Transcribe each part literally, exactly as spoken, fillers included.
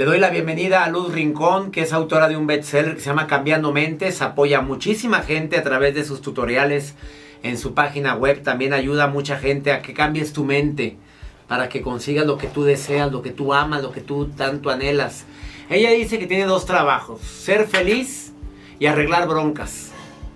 Le doy la bienvenida a Luz Rincón, que es autora de un bestseller que se llama Cambiando Mentes. Apoya a muchísima gente a través de sus tutoriales en su página web. También ayuda a mucha gente a que cambies tu mente para que consigas lo que tú deseas, lo que tú amas, lo que tú tanto anhelas. Ella dice que tiene dos trabajos: ser feliz y arreglar broncas.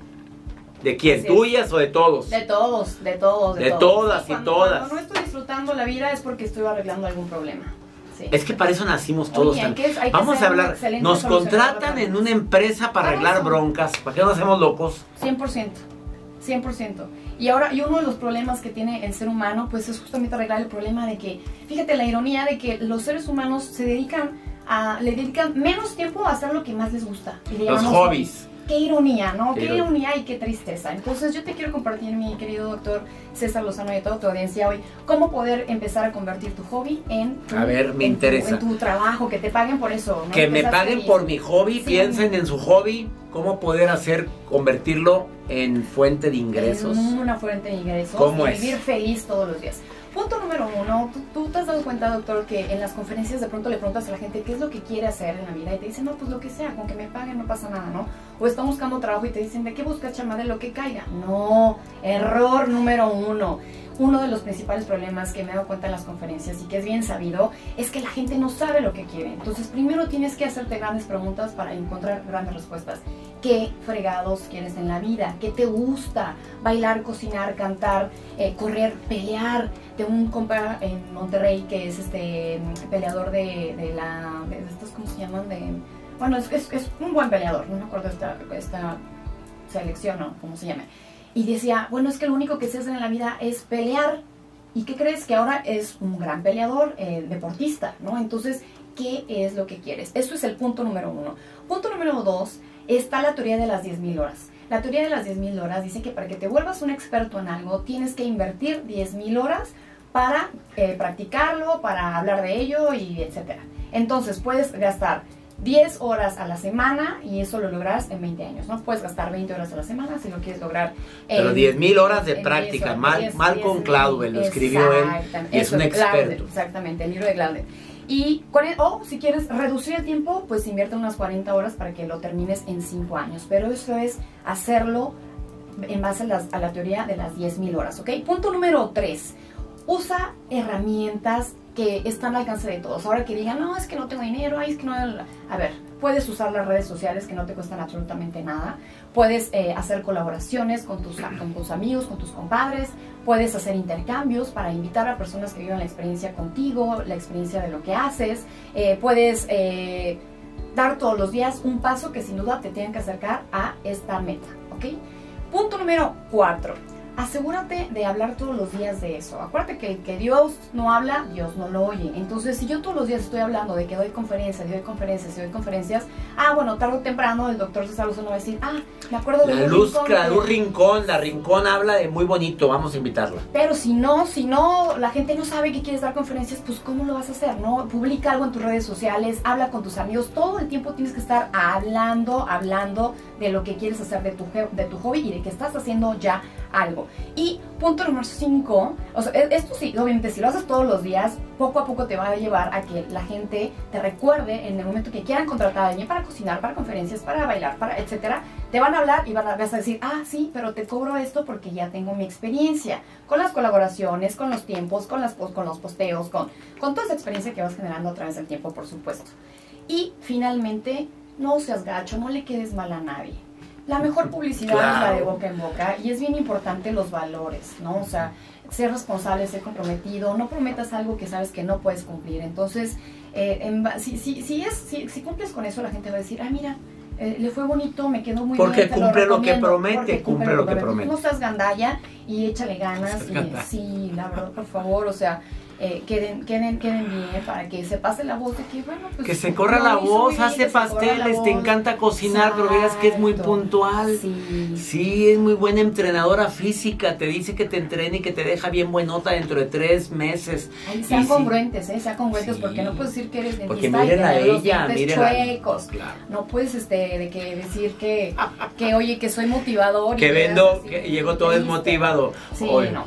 ¿De quién? Sí. ¿Tuyas o de todos? De todos, de todos, de, de todos. todas y cuando, todas. Cuando no estoy disfrutando la vida es porque estoy arreglando algún problema. Sí. Es que para eso nacimos todos. Oye, hay que- hay que Vamos ser a hablar. excelentes Nos solucionadores contratan de en problemas. una empresa para Para arreglar eso. broncas. ¿Para qué no hacemos locos? cien por ciento. cien por ciento. Y ahora, y uno de los problemas que tiene el ser humano, pues es justamente arreglar el problema de que, fíjate la ironía de que los seres humanos se dedican a, le dedican menos tiempo a hacer lo que más les gusta. Y le Los llamamos hobbies. Qué ironía, ¿no? Qué Qué, ironía. ironía y qué tristeza. Entonces yo te quiero compartir, mi querido doctor César Lozano y a toda tu audiencia hoy, cómo poder empezar a convertir tu hobby en tu, A ver, me en interesa. Tu, en tu trabajo, que te paguen por eso, ¿no? Que me seas paguen feliz. por mi hobby. Sí. Piensen en su hobby. ¿Cómo poder hacer, convertirlo en fuente de ingresos? En una fuente de ingresos. ¿Cómo y es? vivir feliz todos los días. Punto número uno, ¿tú, tú te has dado cuenta, doctor, que en las conferencias de pronto le preguntas a la gente qué es lo que quiere hacer en la vida y te dicen, no, pues lo que sea, con que me paguen no pasa nada, ¿no? O están buscando trabajo y te dicen, ¿de qué buscas, chama? De lo que caiga. No, error número uno. Uno de los principales problemas que me he dado cuenta en las conferencias y que es bien sabido es que la gente no sabe lo que quiere. Entonces primero tienes que hacerte grandes preguntas para encontrar grandes respuestas. ¿Qué fregados quieres en la vida? ¿Qué te gusta? Bailar, cocinar, cantar, eh, correr, pelear. Tengo un compa en Monterrey que es este peleador de, de la... de estos, ¿cómo se llaman? De, bueno, es, es, es un buen peleador, no me acuerdo esta, esta selección o cómo se llama. Y decía, bueno, es que lo único que se hace en la vida es pelear. ¿Y qué crees? Que ahora es un gran peleador, eh, deportista, ¿no? Entonces, ¿qué es lo que quieres? Eso es el punto número uno. Punto número dos, está la teoría de las diez mil horas. La teoría de las diez mil horas dice que para que te vuelvas un experto en algo, tienes que invertir diez mil horas para eh, practicarlo, para hablar de ello, y etcétera. Entonces, puedes gastar diez horas a la semana y eso lo lograrás en veinte años, ¿no? Puedes gastar veinte horas a la semana si lo quieres lograr. Pero en- diez mil horas de en práctica. diez, Mal, diez, Malcolm diez, Gladwell lo escribió él y es eso, un experto. Gladwell, exactamente, el libro de Gladwell. Y, cuare- o si quieres reducir el tiempo, pues invierte unas cuarenta horas para que lo termines en cinco años. Pero eso es hacerlo en base a, las- a la teoría de las diez mil horas, ¿ok? Punto número tres. Usa herramientas que están al alcance de todos. Ahora que digan, no, es que no tengo dinero, ay, es que no... A ver, puedes usar las redes sociales que no te cuestan absolutamente nada. Puedes eh, hacer colaboraciones con tus, con tus amigos, con tus compadres. Puedes hacer intercambios para invitar a personas que vivan la experiencia contigo, la experiencia de lo que haces. Eh, puedes eh, dar todos los días un paso que sin duda te tienen que acercar a esta meta, ¿ok? Punto número cuatro. Asegúrate de hablar todos los días de eso. Acuérdate que el que Dios no habla, Dios no lo oye. Entonces, si yo todos los días estoy hablando de que doy conferencias, doy conferencias, doy conferencias, ah, bueno, tarde o temprano el doctor César Lozano va a decir, ah, me acuerdo de La Luz Luz, Rincón, la que- Luz Rincón, la Rincón habla de muy bonito, vamos a invitarla. Pero si no, si no, la gente no sabe que quieres dar conferencias, pues ¿cómo lo vas a hacer? ¿No? Publica algo en tus redes sociales, habla con tus amigos, todo el tiempo tienes que estar hablando, hablando de lo que quieres hacer de tu, de tu hobby y de que estás haciendo ya algo. Y punto número cinco, o sea, esto sí, obviamente si lo haces todos los días, poco a poco te va a llevar a que la gente te recuerde en el momento que quieran contratar a alguien para cocinar, para conferencias, para bailar, para etcétera, te van a hablar y van a, vas a decir, ah, sí, pero te cobro esto porque ya tengo mi experiencia, con las colaboraciones, con los tiempos, con, las, con los posteos, con, con toda esa experiencia que vas generando a través del tiempo, por supuesto. Y finalmente, no seas gacho, no le quedes mal a nadie. La mejor publicidad Claro. es la de boca en boca y es bien importante los valores, ¿no? O sea, ser responsable, ser comprometido, no prometas algo que sabes que no puedes cumplir. Entonces, eh, en, si, si, si, es, si, si cumples con eso, la gente va a decir, ah, mira, eh, le fue bonito, me quedó muy Porque bien. te cumple lo que recomiendo", promete, porque cumple lo que promete. No seas gandalla y échale ganas. No seas Y, gandalla. sí, la verdad, por favor, o sea, eh, queden, queden, queden bien para que se pase la voz de que, bueno, pues... Que se corra lo la hizo voz, bien, hace que se corra la pasteles, te voz. encanta cocinar, pero veas que es muy Exacto. puntual. Sí. Sí, es muy buena entrenadora física, te dice que te entrene y que te deja bien buenota dentro de tres meses. Ay, Y sean sí, congruentes, ¿eh? Sean congruentes Sí. porque no puedes decir que eres dentista porque y miren a tener los ella, dientes miren a... chuecos. Claro. No puedes este, de que decir que, que, oye, que soy motivador. y Que veas vendo, así, que llegó todo triste. desmotivado. Sí, Oye, no.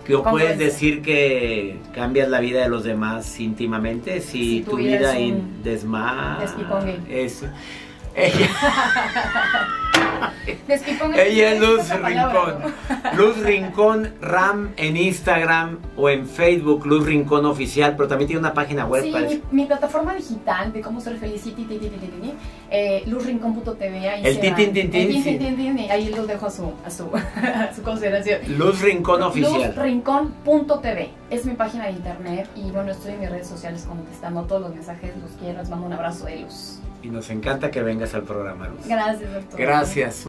¿Qué puedes Congruencia. decir que cambias la vida de los demás íntimamente? Si, Si tu, tu vida, vida es in- un desma... despipongue. es... Ella, Despipongue. ella es Luz Esa palabra, Rincón. ¿no? Luz Rincón Ram en Instagram o en Facebook, Luz Rincón Oficial, pero también tiene una página web. Sí, parece. mi, mi plataforma digital de cómo ser feliz, ti, ti, ti, ti, ti, ti, eh, luz rincón punto t v, ahí El se tin, van. tin, tin, tin, El tin, sí. tin, tin, tin, y ahí lo dejo a su, a su, a su consideración. Luz Rincón Oficial. luz rincón punto t v es mi página de internet y bueno, estoy en mis redes sociales contestando todos los mensajes, los quiero, les mando un abrazo de luz. Y nos encanta que vengas al programa, Luz. Gracias, doctor. Gracias.